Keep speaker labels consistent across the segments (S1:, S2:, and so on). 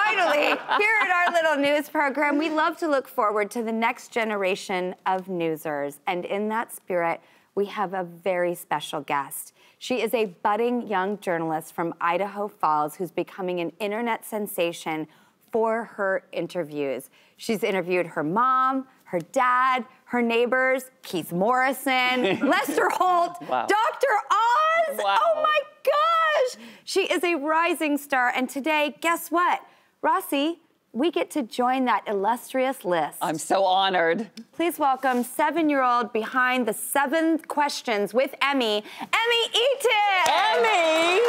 S1: Finally, here at our little news program, we love to look forward to the next generation of newsers. And in that spirit, we have a very special guest. She is a budding young journalist from Idaho Falls who's becoming an internet sensation for her interviews. She's interviewed her mom, her dad, her neighbors, Keith Morrison, Lester Holt,
S2: wow.
S1: Dr. Oz.
S2: Wow.
S1: Oh my gosh. She is a rising star. And today, guess what? Rossi, we get to join that illustrious list.
S2: I'm so honored.
S1: Please welcome 7-year-old behind the 7 questions with Emmy, Emmy Eaton.
S2: Emmy!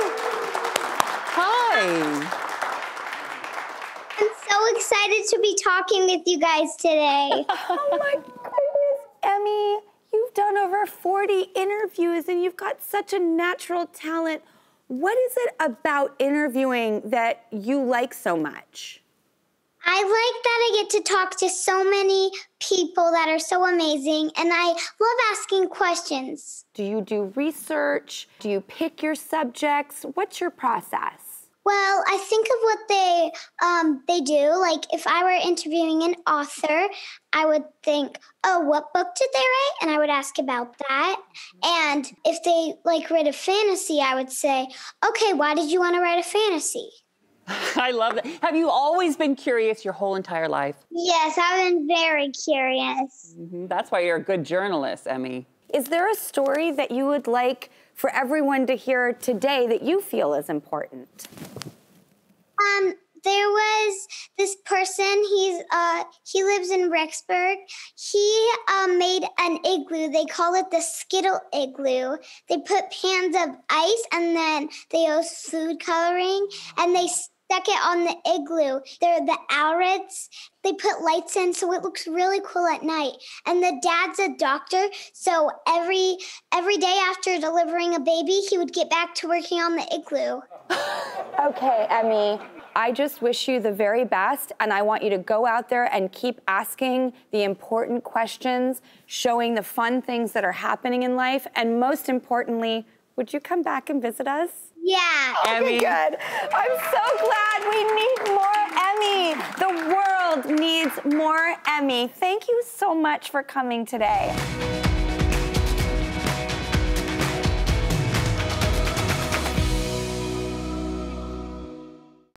S2: Hi.
S3: I'm so excited to be talking with you guys today.
S1: Oh my goodness, Emmy, you've done over 40 interviews and you've got such a natural talent. What is it about interviewing that you like so much?
S3: I like that I get to talk to so many people that are so amazing, and I love asking questions.
S1: Do you do research? Do you pick your subjects? What's your process?
S3: Well, I think of what they do. Like, if I were interviewing an author, I would think, oh, what book did they write? And I would ask about that. And if they, read a fantasy, I would say, okay, why did you want to write a fantasy?
S2: I love that. Have you always been curious your whole entire life?
S3: Yes, I've been very curious.
S2: That's why you're a good journalist, Emmy.
S1: Is there a story that you would like for everyone to hear today that you feel is important?
S3: There was this person, he lives in Rexburg. He made an igloo. They call it the Skittle igloo. They put pans of ice and then they use food coloring and they stuck it on the igloo. They're the outlets. They put lights in so it looks really cool at night. And the dad's a doctor, so every day after delivering a baby, he would get back to working on the igloo.
S1: Okay, Emmy, I just wish you the very best, and I want you to go out there and keep asking the important questions, showing the fun things that are happening in life, and most importantly, would you come back and visit us?
S3: Yeah.
S1: Okay, good. I'm so glad we need more Emmy. The world needs more Emmy. Thank you so much for coming today.